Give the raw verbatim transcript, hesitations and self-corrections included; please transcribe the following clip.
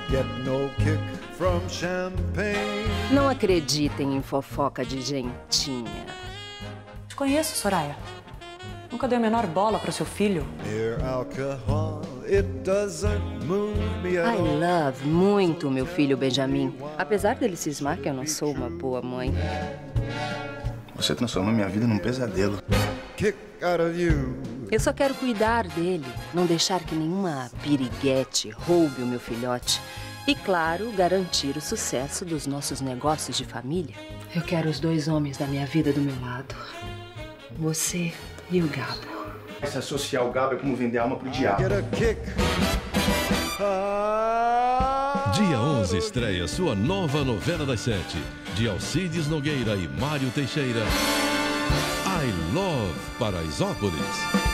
get no kick from champagne. Não acreditem em fofoca de gentinha. Te conheço, Soraya. Nunca dei a menor bola para seu filho. Mere alcohol, it doesn't move me at I all. love muito meu filho Benjamin, apesar dele cismar que eu não sou uma boa mãe. Você transformou minha vida num pesadelo. Kick out of you. Eu só quero cuidar dele, não deixar que nenhuma piriguete roube o meu filhote. E, claro, garantir o sucesso dos nossos negócios de família. Eu quero os dois homens da minha vida do meu lado. Você e o Gabo. Se associar o Gabo é como vender alma pro diabo. Get a kick. Ah. Dia onze estreia sua nova novela das sete, de Alcides Nogueira e Mário Teixeira. I Love Paraisópolis.